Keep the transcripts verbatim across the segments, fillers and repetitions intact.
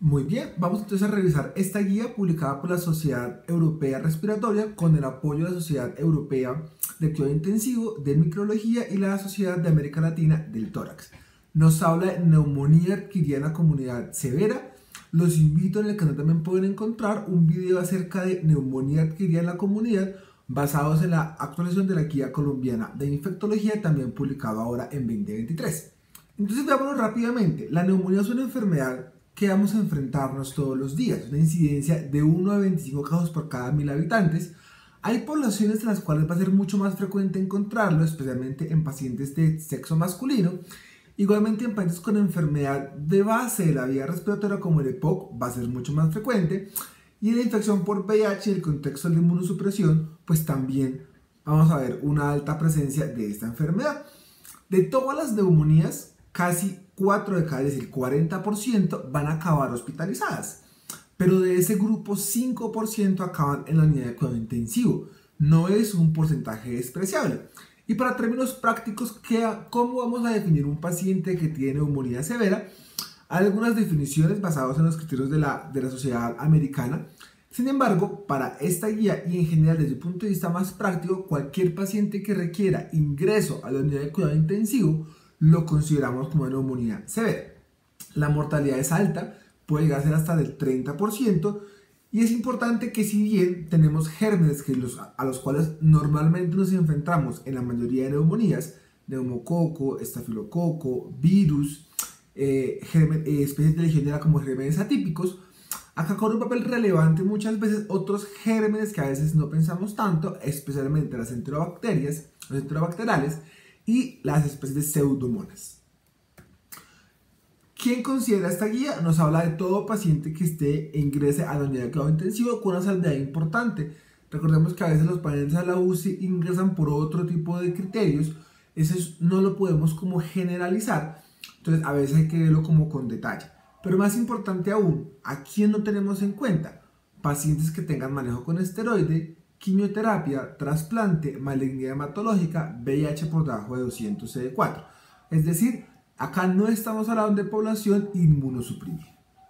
Muy bien, vamos entonces a revisar esta guía publicada por la Sociedad Europea Respiratoria con el apoyo de la Sociedad Europea de Cuidado Intensivo de Microbiología y la Sociedad de América Latina del Tórax. Nos habla de neumonía adquirida en la comunidad severa. Los invito, en el canal también pueden encontrar un video acerca de neumonía adquirida en la comunidad basados en la actualización de la guía colombiana de infectología, también publicado ahora en veinte veintitrés. Entonces veámoslo rápidamente. La neumonía es una enfermedad que vamos a enfrentarnos todos los días, una incidencia de uno a veinticinco casos por cada mil habitantes. Hay poblaciones en las cuales va a ser mucho más frecuente encontrarlo, especialmente en pacientes de sexo masculino. Igualmente en pacientes con enfermedad de base de la vía respiratoria como el E P O C va a ser mucho más frecuente. Y en la infección por V I H, en el contexto de la inmunosupresión, pues también vamos a ver una alta presencia de esta enfermedad. De todas las neumonías, casi cuatro de cada, es decir, cuarenta por ciento van a acabar hospitalizadas. Pero de ese grupo, cinco por ciento acaban en la unidad de cuidado intensivo. No es un porcentaje despreciable. Y para términos prácticos, ¿cómo vamos a definir un paciente que tiene neumonía severa? Hay algunas definiciones basadas en los criterios de la, de la sociedad americana. Sin embargo, para esta guía y en general desde el punto de vista más práctico, cualquier paciente que requiera ingreso a la unidad de cuidado intensivo lo consideramos como una neumonía severa. La mortalidad es alta, puede llegar a ser hasta del treinta por ciento, y es importante que, si bien tenemos gérmenes que los, a los cuales normalmente nos enfrentamos en la mayoría de neumonías, neumococo, estafilococo, virus, eh, germen, eh, especies de legionela como gérmenes atípicos, acá cobra un papel relevante muchas veces otros gérmenes que a veces no pensamos tanto, especialmente las enterobacterias, los enterobacterales, y las especies de pseudomonas. ¿Quién considera esta guía? Nos habla de todo paciente que esté ingrese a la unidad de cuidado intensivo con una salvedad importante. Recordemos que a veces los pacientes a la U C I ingresan por otro tipo de criterios. Eso no lo podemos como generalizar. Entonces a veces hay que verlo como con detalle. Pero más importante aún, ¿a quién no tenemos en cuenta? Pacientes que tengan manejo con esteroide, quimioterapia, trasplante, malignidad hematológica, V I H por debajo de doscientos C D cuatro. Es decir, acá no estamos hablando de población inmunosuprimida.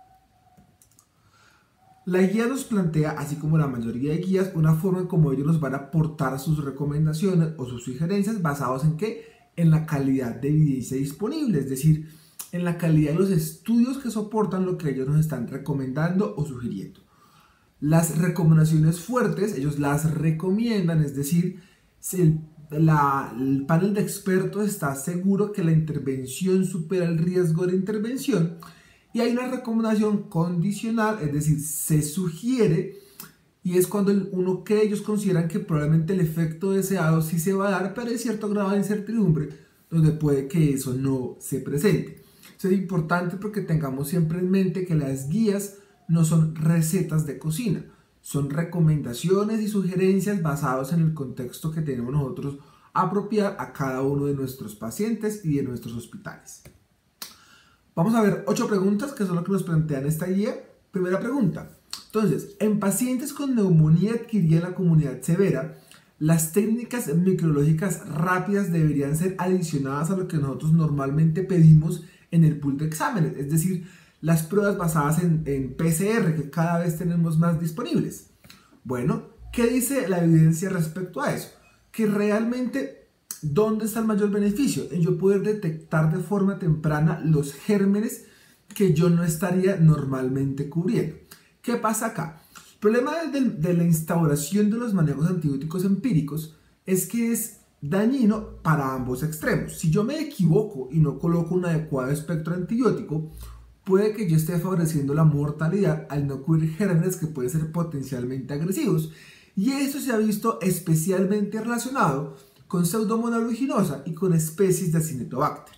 La guía nos plantea, así como la mayoría de guías, una forma en cómo ellos nos van a aportar sus recomendaciones o sus sugerencias basados en qué? En la calidad de evidencia disponible, es decir, en la calidad de los estudios que soportan lo que ellos nos están recomendando o sugiriendo. Las recomendaciones fuertes, ellos las recomiendan, es decir, si el, la, el panel de expertos está seguro que la intervención supera el riesgo de intervención, y hay una recomendación condicional, es decir, se sugiere, y es cuando uno que ellos consideran que probablemente el efecto deseado sí se va a dar, pero hay cierto grado de incertidumbre donde puede que eso no se presente. Eso es importante porque tengamos siempre en mente que las guías no son recetas de cocina, son recomendaciones y sugerencias basadas en el contexto que tenemos nosotros apropiar a cada uno de nuestros pacientes y de nuestros hospitales. Vamos a ver ocho preguntas que son lo que nos plantean esta guía. Primera pregunta. Entonces, en pacientes con neumonía adquirida en la comunidad severa, las técnicas microbiológicas rápidas deberían ser adicionadas a lo que nosotros normalmente pedimos en el pool de exámenes, es decir, las pruebas basadas en, en P C R que cada vez tenemos más disponibles. Bueno, ¿qué dice la evidencia respecto a eso? Que realmente, ¿dónde está el mayor beneficio? En yo poder detectar de forma temprana los gérmenes que yo no estaría normalmente cubriendo. ¿Qué pasa acá? El problema de, de la instauración de los manejos antibióticos empíricos es que es dañino para ambos extremos. Si yo me equivoco y no coloco un adecuado espectro antibiótico, puede que yo esté favoreciendo la mortalidad al no cubrir gérmenes que pueden ser potencialmente agresivos. Y eso se ha visto especialmente relacionado con Pseudomonas aeruginosa y con especies de Acinetobacter.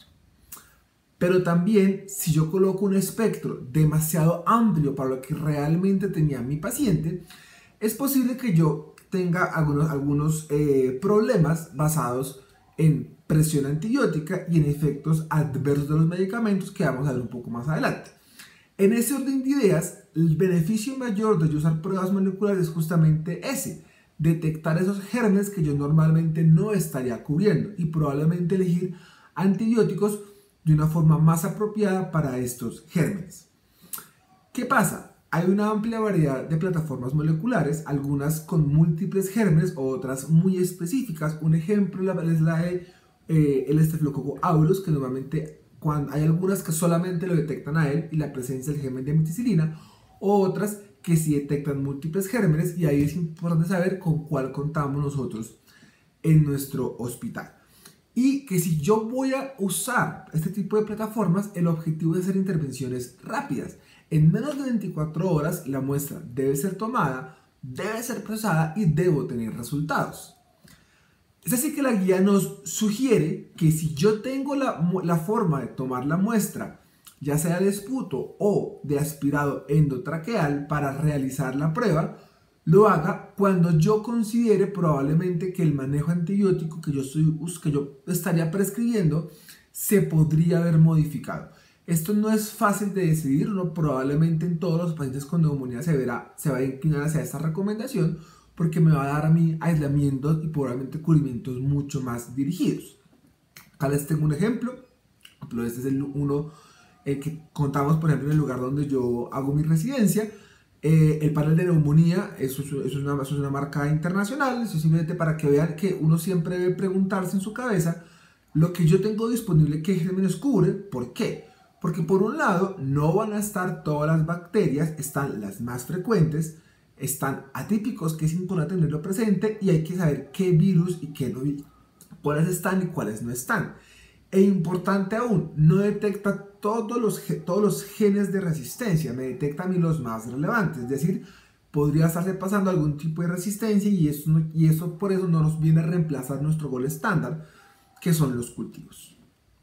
Pero también, si yo coloco un espectro demasiado amplio para lo que realmente tenía mi paciente, es posible que yo tenga algunos, algunos eh, problemas basados en presión antibiótica y en efectos adversos de los medicamentos que vamos a ver un poco más adelante. En ese orden de ideas, el beneficio mayor de usar pruebas moleculares es justamente ese, detectar esos gérmenes que yo normalmente no estaría cubriendo y probablemente elegir antibióticos de una forma más apropiada para estos gérmenes. ¿Qué pasa? Hay una amplia variedad de plataformas moleculares, algunas con múltiples gérmenes, otras muy específicas. Un ejemplo es la de eh, el Staphylococcus aureus, que normalmente cuando, hay algunas que solamente lo detectan a él y la presencia del germen de meticilina, o otras que sí detectan múltiples gérmenes, y ahí es importante saber con cuál contamos nosotros en nuestro hospital. Y que si yo voy a usar este tipo de plataformas, el objetivo es hacer intervenciones rápidas. En menos de veinticuatro horas la muestra debe ser tomada, debe ser procesada y debo tener resultados. Es así que la guía nos sugiere que si yo tengo la, la forma de tomar la muestra, ya sea de esputo o de aspirado endotraqueal, para realizar la prueba, lo haga cuando yo considere probablemente que el manejo antibiótico que yo, estoy, que yo estaría prescribiendo se podría haber modificado. Esto no es fácil de decidir, uno probablemente en todos los pacientes con neumonía severa se va a inclinar hacia esta recomendación porque me va a dar a mí aislamientos y probablemente cubrimientos mucho más dirigidos. Acá les tengo un ejemplo, este es el uno eh, que contamos por ejemplo en el lugar donde yo hago mi residencia. Eh, el panel de neumonía, eso, eso, es una, eso es una marca internacional, eso es simplemente para que vean que uno siempre debe preguntarse en su cabeza lo que yo tengo disponible, qué gérmenes cubre. ¿Por qué? Porque por un lado no van a estar todas las bacterias, están las más frecuentes, están atípicos, que es importante tenerlo presente, y hay que saber qué virus y qué no, cuáles están y cuáles no están. E importante aún, no detecta todos los, todos los genes de resistencia, me detecta a mí los más relevantes, es decir, podría estarse pasando algún tipo de resistencia y eso, y eso por eso no nos viene a reemplazar nuestro gol estándar, que son los cultivos.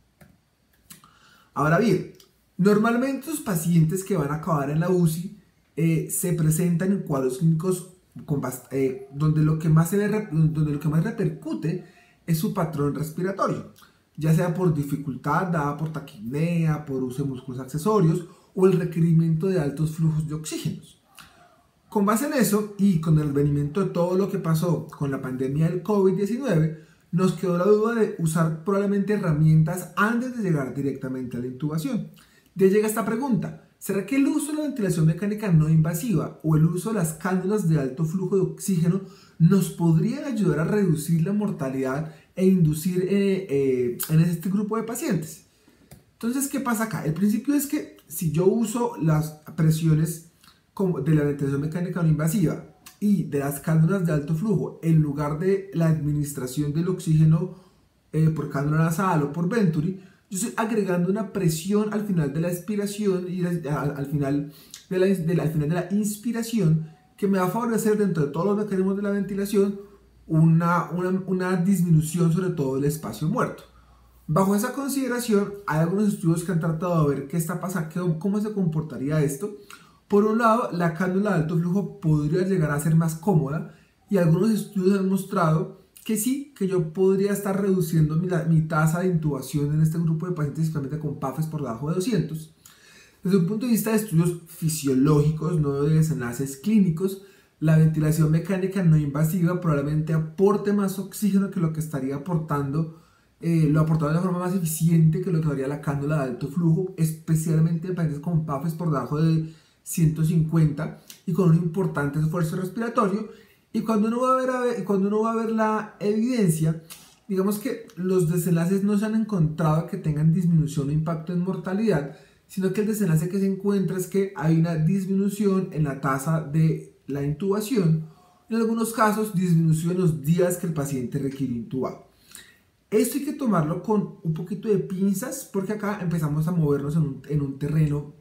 Ahora bien, normalmente los pacientes que van a acabar en la U C I eh, se presentan en cuadros clínicos con, eh, donde, lo que más se ve, donde lo que más repercute es su patrón respiratorio, ya sea por dificultad dada por taquipnea, por uso de músculos accesorios o el requerimiento de altos flujos de oxígenos. Con base en eso y con el advenimiento de todo lo que pasó con la pandemia del COVID diecinueve, nos quedó la duda de usar probablemente herramientas antes de llegar directamente a la intubación. De ahí llega esta pregunta: ¿será que el uso de la ventilación mecánica no invasiva o el uso de las cánulas de alto flujo de oxígeno nos podrían ayudar a reducir la mortalidad e inducir eh, eh, en este grupo de pacientes? Entonces, ¿qué pasa acá? El principio es que si yo uso las presiones de la ventilación mecánica no invasiva y de las cánulas de alto flujo en lugar de la administración del oxígeno eh, por cánula nasal o por Venturi, yo estoy agregando una presión al final de la expiración y al, al, final de la, de la, al final de la inspiración, que me va a favorecer dentro de todos los mecanismos de la ventilación una, una, una disminución sobre todo del espacio muerto. Bajo esa consideración, hay algunos estudios que han tratado de ver qué está pasando, cómo se comportaría esto. Por un lado, la cánula de alto flujo podría llegar a ser más cómoda y algunos estudios han mostrado que sí, que yo podría estar reduciendo mi, mi tasa de intubación en este grupo de pacientes, especialmente con P A F es por debajo de doscientos. Desde un punto de vista de estudios fisiológicos, no de desenlaces clínicos, la ventilación mecánica no invasiva probablemente aporte más oxígeno que lo que estaría aportando, eh, lo aportaba de una forma más eficiente que lo que haría la cánula de alto flujo, especialmente en pacientes con P A F es por debajo de ciento cincuenta y con un importante esfuerzo respiratorio. Y cuando uno va a ver, a ver, cuando uno va a ver la evidencia, digamos que los desenlaces no se han encontrado que tengan disminución o impacto en mortalidad, sino que el desenlace que se encuentra es que hay una disminución en la tasa de la intubación, en algunos casos disminución en los días que el paciente requiere intubado. Esto hay que tomarlo con un poquito de pinzas porque acá empezamos a movernos en un, en un terreno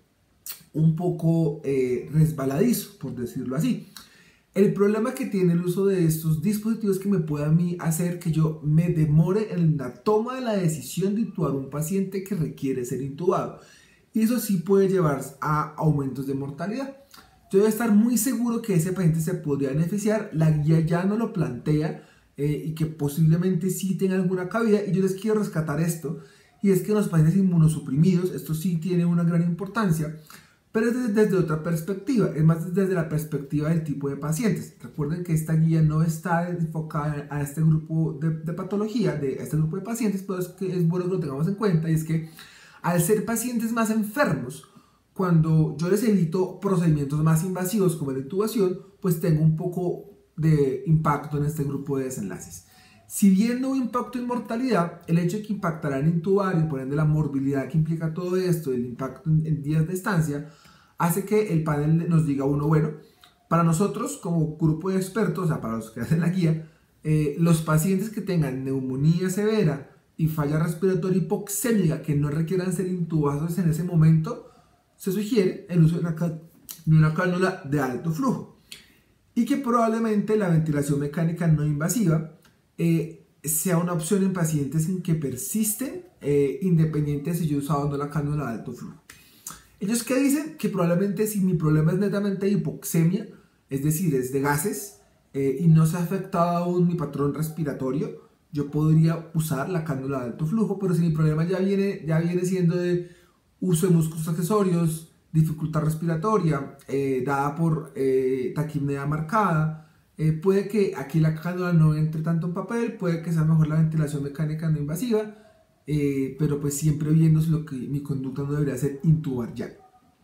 un poco eh, resbaladizo, por decirlo así. El problema que tiene el uso de estos dispositivos es que me puede a mí hacer que yo me demore en la toma de la decisión de intubar a un paciente que requiere ser intubado. Y eso sí puede llevar a aumentos de mortalidad. Yo debo estar muy seguro que ese paciente se podría beneficiar. La guía ya no lo plantea eh, y que posiblemente sí tenga alguna cabida. Y yo les quiero rescatar esto. Y es que en los pacientes inmunosuprimidos, esto sí tiene una gran importancia, pero es desde, desde otra perspectiva, es más desde la perspectiva del tipo de pacientes. Recuerden que esta guía no está enfocada a este grupo de, de patología, de este grupo de pacientes, pero es que es bueno que lo tengamos en cuenta, y es que al ser pacientes más enfermos, cuando yo les evito procedimientos más invasivos como la intubación, pues tengo un poco de impacto en este grupo de desenlaces. Si bien no hubo impacto en mortalidad, el hecho de que impactará en intubar y por ende la morbilidad que implica todo esto, el impacto en, en días de estancia, hace que el panel nos diga uno, bueno, para nosotros como grupo de expertos, o sea, para los que hacen la guía, eh, los pacientes que tengan neumonía severa y falla respiratoria hipoxémica que no requieran ser intubados en ese momento, se sugiere el uso de una, de una cánula de alto flujo y que probablemente la ventilación mecánica no invasiva eh, sea una opción en pacientes en que persisten eh, independiente de si yo he usado o no la cánula de alto flujo. Ellos que dicen que probablemente si mi problema es netamente de hipoxemia, es decir, es de gases eh, y no se ha afectado aún mi patrón respiratorio, yo podría usar la cánula de alto flujo, pero si mi problema ya viene, ya viene siendo de uso de músculos accesorios, dificultad respiratoria, eh, dada por eh, taquipnea marcada, eh, puede que aquí la cánula no entre tanto en papel, puede que sea mejor la ventilación mecánica no invasiva, eh, pero pues siempre viendo lo que mi conducta no debería ser intubar ya.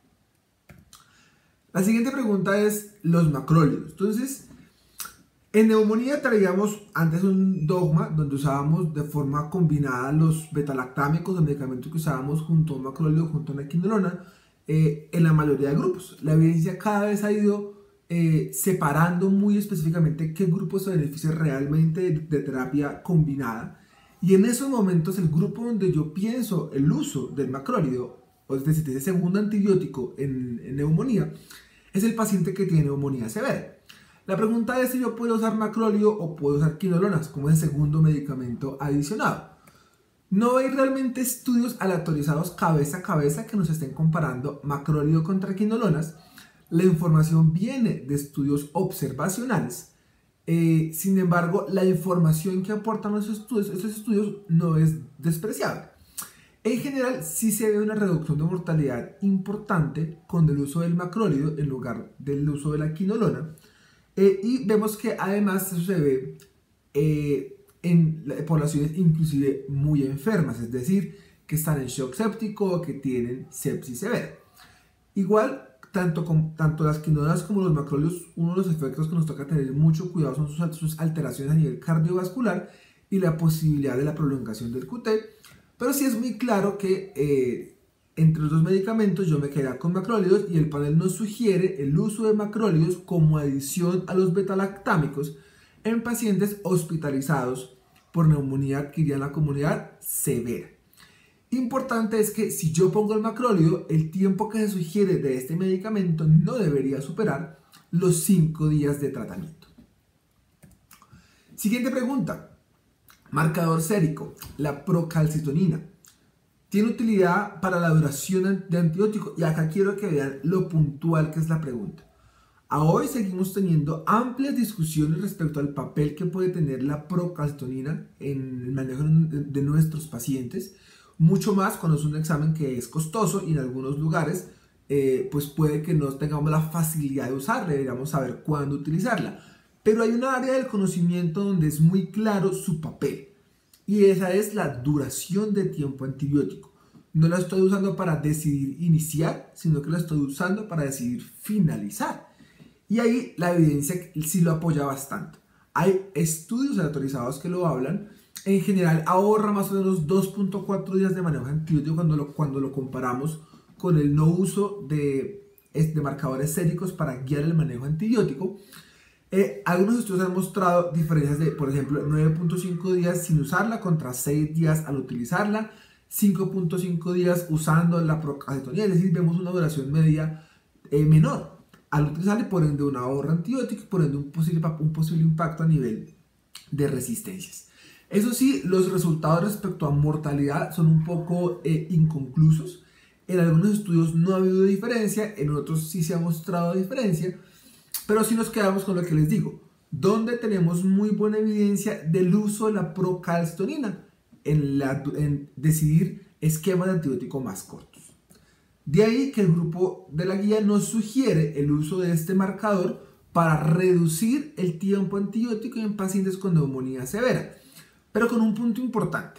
La siguiente pregunta es los macrólidos. Entonces, en neumonía traíamos antes un dogma donde usábamos de forma combinada los betalactámicos, el medicamento que usábamos junto a un macrólido, junto a una quinolona, eh, en la mayoría de grupos. La evidencia cada vez ha ido eh, separando muy específicamente qué grupos se benefician realmente de, de terapia combinada. Y en esos momentos el grupo donde yo pienso el uso del macrólido, o es decir, ese segundo antibiótico en, en neumonía, es el paciente que tiene neumonía severa. La pregunta es si yo puedo usar macrólido o puedo usar quinolonas como el segundo medicamento adicionado. No hay realmente estudios aleatorizados cabeza a cabeza que nos estén comparando macrólido contra quinolonas. La información viene de estudios observacionales. Eh, sin embargo, la información que aportan esos estudios, esos estudios no es despreciable. En general, sí se ve una reducción de mortalidad importante con el uso del macrólido en lugar del uso de la quinolona. Eh, y vemos que además eso se ve eh, en poblaciones inclusive muy enfermas, es decir, que están en shock séptico o que tienen sepsis severa. Igual, tanto, con, tanto las quinolonas como los macrólidos, uno de los efectos que nos toca tener mucho cuidado son sus, sus alteraciones a nivel cardiovascular y la posibilidad de la prolongación del Q T, pero sí es muy claro que eh, entre los dos medicamentos yo me quedaría con macrólidos y el panel nos sugiere el uso de macrólidos como adición a los betalactámicos en pacientes hospitalizados por neumonía adquirida en la comunidad severa. Importante es que si yo pongo el macrólido, el tiempo que se sugiere de este medicamento no debería superar los cinco días de tratamiento. Siguiente pregunta. Marcador sérico, la procalcitonina. Tiene utilidad para la duración de antibiótico y acá quiero que vean lo puntual que es la pregunta. A hoy seguimos teniendo amplias discusiones respecto al papel que puede tener la procalcitonina en el manejo de nuestros pacientes, mucho más cuando es un examen que es costoso y en algunos lugares eh, pues puede que no tengamos la facilidad de usarla, deberíamos saber cuándo utilizarla. Pero hay una área del conocimiento donde es muy claro su papel. Y esa es la duración de tiempo antibiótico. No la estoy usando para decidir iniciar, sino que la estoy usando para decidir finalizar. Y ahí la evidencia sí lo apoya bastante. Hay estudios autorizados que lo hablan. En general ahorra más o menos dos punto cuatro días de manejo antibiótico cuando lo, cuando lo comparamos con el no uso de, de marcadores séricos para guiar el manejo antibiótico. Eh, algunos estudios han mostrado diferencias de, por ejemplo, nueve punto cinco días sin usarla contra seis días al utilizarla, cinco punto cinco días usando la procalcitonina, es decir, vemos una duración media eh, menor al utilizarla y por ende un ahorro antibiótico y por ende un posible, un posible impacto a nivel de resistencias. Eso sí, los resultados respecto a mortalidad son un poco eh, inconclusos. En algunos estudios no ha habido diferencia, en otros sí se ha mostrado diferencia. Pero si nos quedamos con lo que les digo, donde tenemos muy buena evidencia del uso de la procalcitonina en, la, en decidir esquemas de antibiótico más cortos. De ahí que el grupo de la guía nos sugiere el uso de este marcador para reducir el tiempo antibiótico en pacientes con neumonía severa, pero con un punto importante.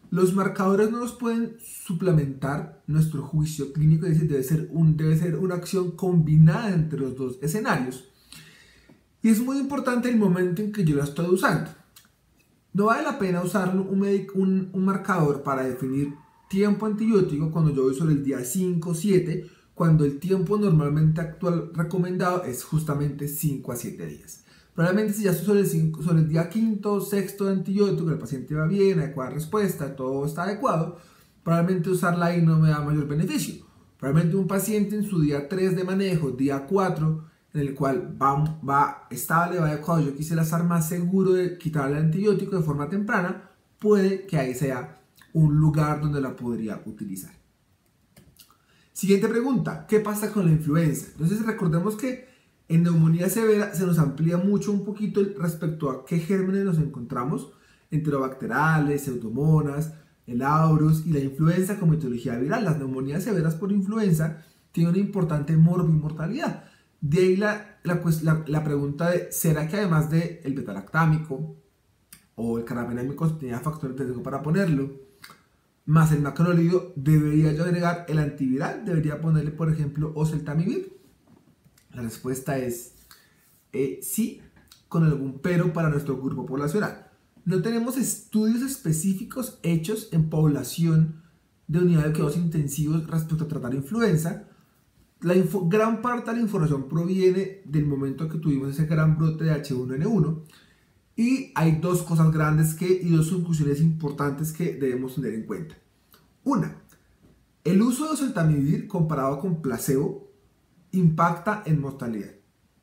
Los marcadores no nos pueden suplementar nuestro juicio clínico, es decir, debe ser, un, debe ser una acción combinada entre los dos escenarios. Y es muy importante el momento en que yo la estoy usando. No vale la pena usar un, un, un marcador para definir tiempo antibiótico cuando yo voy sobre el día cinco o siete, cuando el tiempo normalmente actual recomendado es justamente cinco a siete días. Probablemente si ya estoy sobre el, cinco, sobre el día quinto o sexto de antibiótico, el paciente va bien, adecuada respuesta, todo está adecuado, probablemente usarla ahí no me da mayor beneficio. Probablemente un paciente en su día tres de manejo, día cuatro, en el cual va, va estable, va adecuado, yo quisiera estar más seguro de quitarle el antibiótico de forma temprana, puede que ahí sea un lugar donde la podría utilizar. Siguiente pregunta, ¿qué pasa con la influenza? Entonces recordemos que en neumonía severa se nos amplía mucho un poquito respecto a qué gérmenes nos encontramos, enterobacterales, pseudomonas, el aureus y la influenza como etiología viral. Las neumonías severas por influenza tienen una importante morbimortalidad. De ahí la, la, pues, la, la pregunta de, ¿será que además del de betalactámico o el carbapenémico tenía factores de riesgo para ponerlo, más el macrolídeo, debería yo agregar el antiviral? ¿Debería ponerle, por ejemplo, oseltamivir? La respuesta es eh, sí, con algún pero para nuestro grupo poblacional. No tenemos estudios específicos hechos en población de unidad de cuidados intensivos respecto a tratar influenza. La gran parte de la información proviene del momento que tuvimos ese gran brote de H uno N uno. Y hay dos cosas grandes que, y dos conclusiones importantes que debemos tener en cuenta. Una, el uso de oseltamivir comparado con placebo impacta en mortalidad.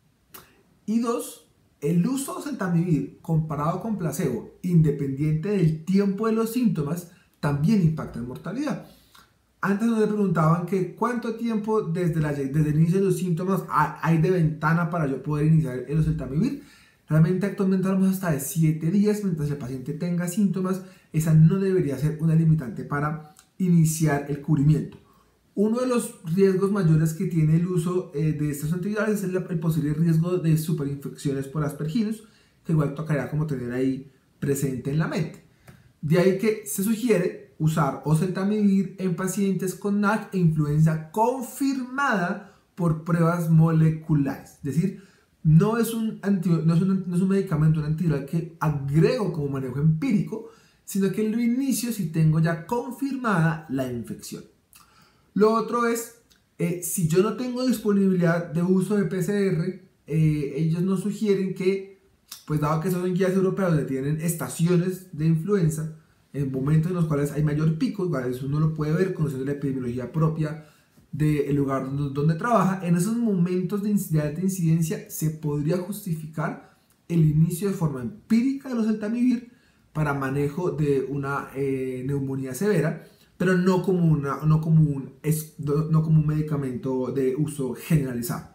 Y dos, el uso de oseltamivir comparado con placebo, independiente del tiempo de los síntomas, también impacta en mortalidad. Antes nos preguntaban que cuánto tiempo desde, la, desde el inicio de los síntomas hay de ventana para yo poder iniciar el oseltamivir. Realmente actualmente hablamos hasta de siete días mientras el paciente tenga síntomas. Esa no debería ser una limitante para iniciar el cubrimiento. Uno de los riesgos mayores que tiene el uso eh, de estos antivirales es el, el posible riesgo de superinfecciones por aspergillus, que igual tocaría como tener ahí presente en la mente. De ahí que se sugiere usar oseltamivir en pacientes con N A C e influenza confirmada por pruebas moleculares. Es decir, no es un, anti, no es un, no es un medicamento, un antiviral que agrego como manejo empírico, sino que lo inicio si tengo ya confirmada la infección. Lo otro es, eh, si yo no tengo disponibilidad de uso de P C R, eh, ellos nos sugieren que, pues dado que son guías europeas donde tienen estaciones de influenza, en momentos en los cuales hay mayor pico, igual eso uno lo puede ver conociendo la epidemiología propia del lugar donde, donde trabaja, en esos momentos de, de alta incidencia se podría justificar el inicio de forma empírica de los oseltamivir para manejo de una eh, neumonía severa, pero no como, una, no, como un, es, no como un medicamento de uso generalizado.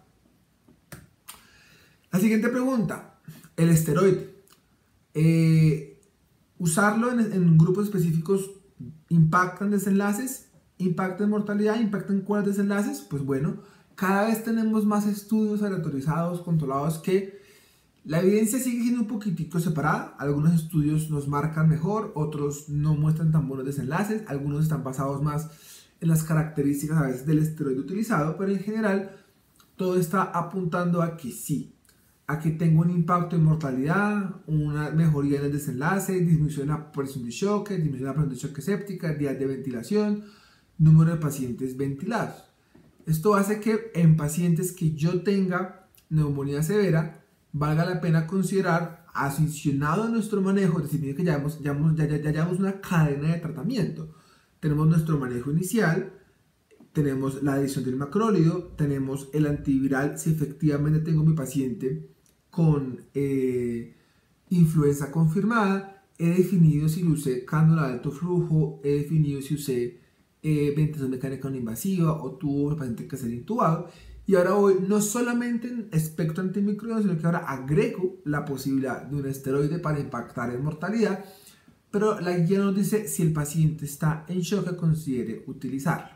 La siguiente pregunta, el esteroide. Eh, ¿Usarlo en, en grupos específicos impacta en desenlaces? ¿Impacta en mortalidad? ¿Impacta en cuáles desenlaces? Pues bueno, cada vez tenemos más estudios aleatorizados, controlados, que la evidencia sigue siendo un poquitico separada. Algunos estudios nos marcan mejor, otros no muestran tan buenos desenlaces, algunos están basados más en las características a veces del esteroide utilizado, pero en general todo está apuntando a que sí, a que tenga un impacto en mortalidad, una mejoría en el desenlace, disminución en la presión de shock, disminución en la presión de shock séptica, días de ventilación, número de pacientes ventilados. Esto hace que en pacientes que yo tenga neumonía severa, valga la pena considerar, asicionado a nuestro manejo, es decir, que ya llevamos, ya, ya, ya, ya llevamos una cadena de tratamiento. Tenemos nuestro manejo inicial, tenemos la adición del macrólido, tenemos el antiviral si efectivamente tengo mi paciente con eh, influenza confirmada, he definido si usé cánula de alto flujo, he definido si usé eh, ventilación mecánica no invasiva o tuvo el paciente que ser intubado. Y ahora voy no solamente en espectro antimicrobiano, sino que ahora agrego la posibilidad de un esteroide para impactar en mortalidad, pero la guía nos dice si el paciente está en shock que considere utilizarlo.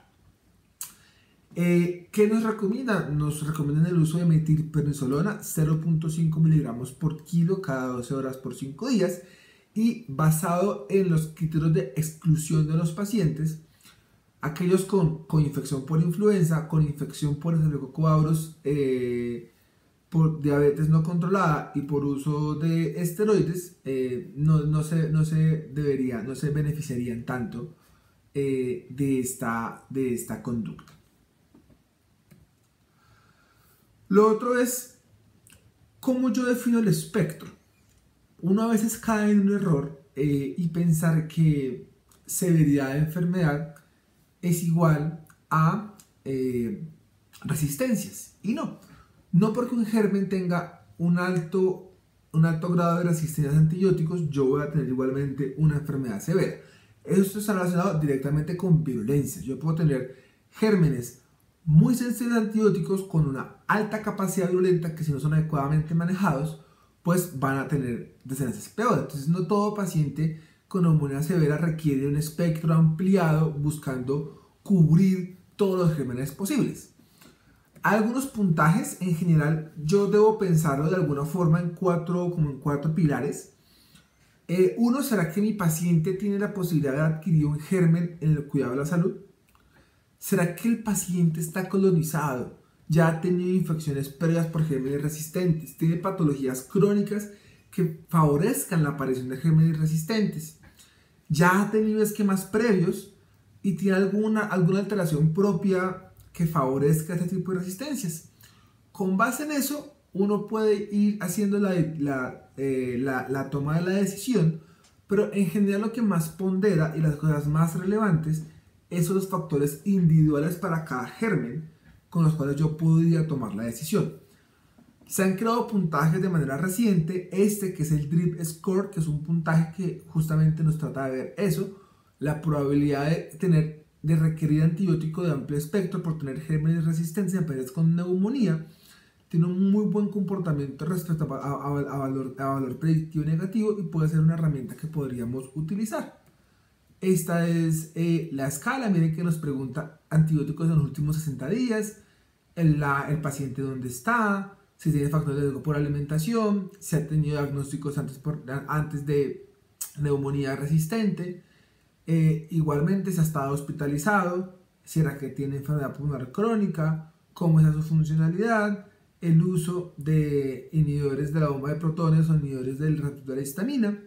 Eh, ¿Qué nos recomienda? Nos recomiendan el uso de metilprednisolona cero punto cinco miligramos por kilo cada doce horas por cinco días. y basado en los criterios de exclusión de los pacientes, aquellos con, con infección por influenza, con infección por Staphylococcus aureus, eh, por diabetes no controlada y por uso de esteroides, eh, no, no, se, no se debería, no se beneficiarían tanto eh, de, esta, de esta conducta. Lo otro es cómo yo defino el espectro. Uno a veces cae en un error eh, y pensar que severidad de enfermedad es igual a eh, resistencias, y no. No porque un germen tenga un alto, un alto grado de resistencia a antibióticos, yo voy a tener igualmente una enfermedad severa. Esto está relacionado directamente con virulencias. Yo puedo tener gérmenes muy sensibles a antibióticos con una alta capacidad virulenta que, si no son adecuadamente manejados, pues van a tener desenlaces peores. Entonces, no todo paciente con neumonía severa requiere un espectro ampliado buscando cubrir todos los gérmenes posibles. Algunos puntajes, en general, yo debo pensarlo de alguna forma en cuatro, como en cuatro pilares. Eh, uno, ¿será que mi paciente tiene la posibilidad de adquirir un germen en el cuidado de la salud? ¿Será que el paciente está colonizado? ¿Ya ha tenido infecciones previas por gérmenes resistentes? ¿Tiene patologías crónicas que favorezcan la aparición de gérmenes resistentes? ¿Ya ha tenido esquemas previos y tiene alguna, alguna alteración propia que favorezca este tipo de resistencias? Con base en eso, uno puede ir haciendo la, la, eh, la, la toma de la decisión, pero en general lo que más pondera y las cosas más relevantes son los factores individuales para cada germen con los cuales yo podría tomar la decisión. Se han creado puntajes de manera reciente, este que es el D R I P Score, que es un puntaje que justamente nos trata de ver eso, la probabilidad de tener de requerir antibiótico de amplio espectro por tener gérmenes resistentes en pacientes con neumonía. Tiene un muy buen comportamiento respecto a, a, a, valor, a valor predictivo negativo y puede ser una herramienta que podríamos utilizar. Esta es eh, la escala. Miren que nos pregunta antibióticos en los últimos sesenta días, el, la, el paciente dónde está, si tiene factores de riesgo por alimentación, si ha tenido diagnósticos antes, por, antes de neumonía resistente. Eh, igualmente, si ha estado hospitalizado, si era que tiene enfermedad pulmonar crónica, cómo es su funcionalidad, el uso de inhibidores de la bomba de protones o inhibidores del receptor de la histamina,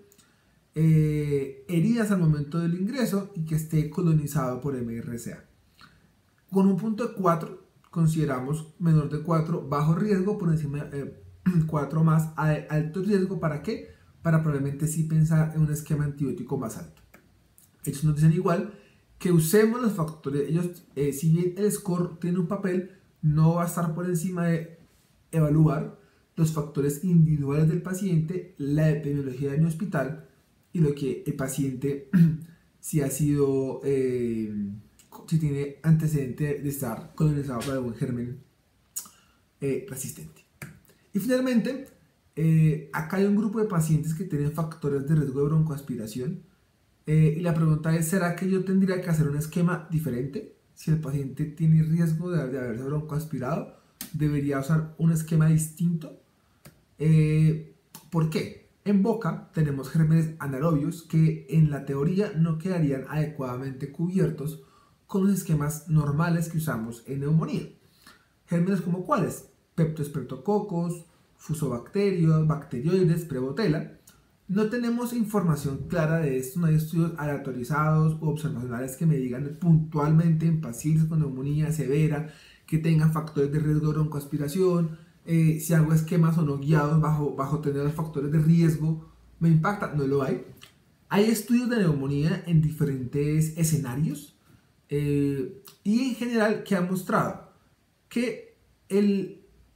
eh, heridas al momento del ingreso y que esté colonizado por M R C A. Con un punto de cuatro, consideramos menor de cuatro bajo riesgo, por encima de eh, cuatro más alto riesgo. ¿Para qué? Para probablemente sí pensar en un esquema antibiótico más alto. Ellos nos dicen igual que usemos los factores. Ellos, eh, si bien el score tiene un papel, no va a estar por encima de evaluar los factores individuales del paciente, la epidemiología de mi hospital y lo que el paciente, si ha sido, eh, si tiene antecedente de estar colonizado por algún germen eh, resistente. Y finalmente, eh, acá hay un grupo de pacientes que tienen factores de riesgo de broncoaspiración. Eh, y la pregunta es, ¿será que yo tendría que hacer un esquema diferente? Si el paciente tiene riesgo de, de haberse broncoaspirado, ¿debería usar un esquema distinto? Eh, ¿Por qué? En boca tenemos gérmenes anaerobios que en la teoría no quedarían adecuadamente cubiertos con los esquemas normales que usamos en neumonía. Gérmenes como cuáles: peptostreptococos, fusobacterios, bacterioides, prebotela. No tenemos información clara de esto, no hay estudios aleatorizados o observacionales que me digan puntualmente en pacientes con neumonía severa que tengan factores de riesgo de broncoaspiración, eh, si hago esquemas o no guiados bajo, bajo tener los factores de riesgo, ¿me impacta? No lo hay. Hay estudios de neumonía en diferentes escenarios eh, y en general que han mostrado que el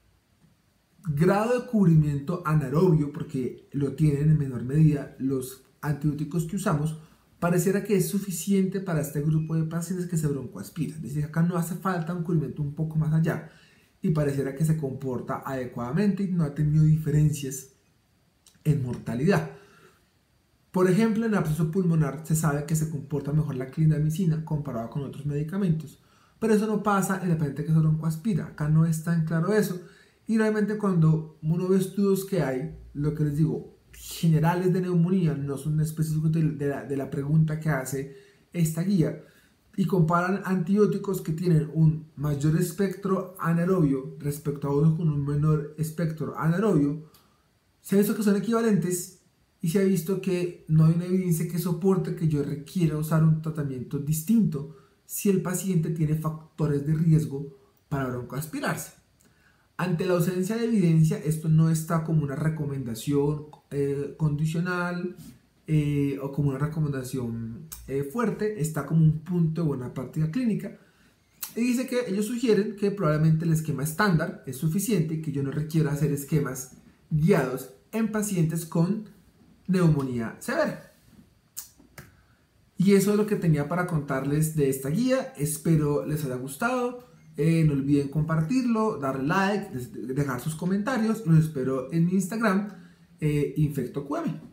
grado de cubrimiento anaerobio, porque lo tienen en menor medida los antibióticos que usamos, pareciera que es suficiente para este grupo de pacientes que se broncoaspiran. Es decir, acá no hace falta un cubrimiento un poco más allá y pareciera que se comporta adecuadamente y no ha tenido diferencias en mortalidad. Por ejemplo, en absceso pulmonar se sabe que se comporta mejor la clindamicina comparado con otros medicamentos, pero eso no pasa en el paciente que se broncoaspira. Acá no es tan claro eso. Y realmente cuando uno ve estudios que hay, lo que les digo, generales de neumonía, no son específicos de, de, la, de la pregunta que hace esta guía, y comparan antibióticos que tienen un mayor espectro anaerobio respecto a otros con un menor espectro anaerobio, se ha visto que son equivalentes y se ha visto que no hay una evidencia que soporte que yo requiera usar un tratamiento distinto si el paciente tiene factores de riesgo para broncoaspirarse. Ante la ausencia de evidencia, esto no está como una recomendación eh, condicional eh, o como una recomendación eh, fuerte, está como un punto de buena práctica clínica. Y dice que ellos sugieren que probablemente el esquema estándar es suficiente, que yo no requiera hacer esquemas guiados en pacientes con neumonía severa. Y eso es lo que tenía para contarles de esta guía. Espero les haya gustado. Eh, no olviden compartirlo, darle like, dejar sus comentarios. Los espero en mi Instagram, eh, InfectoQM.